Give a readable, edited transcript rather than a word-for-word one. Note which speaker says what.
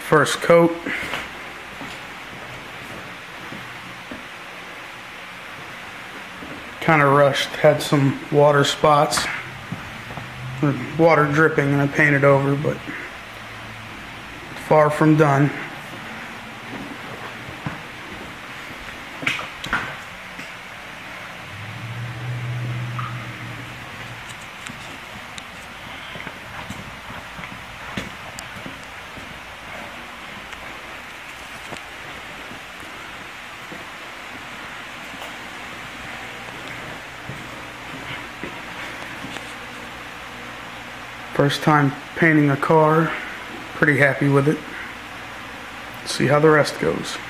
Speaker 1: first coat. Kind of rushed, had some water spots, water dripping, and I painted over, but far from done. First time painting a car, pretty happy with it. See how the rest goes.